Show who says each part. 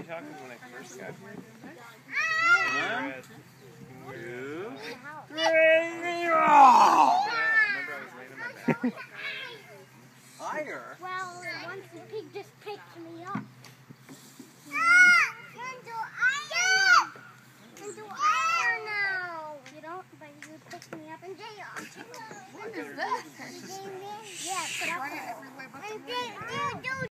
Speaker 1: talking when I first got here. 1, 2, 3. Oh! Remember I was laying on my back. Higher.
Speaker 2: Well, once the pig just picked me up. You don't, but you picked me up in jail.
Speaker 3: What is that?
Speaker 2: Yeah, but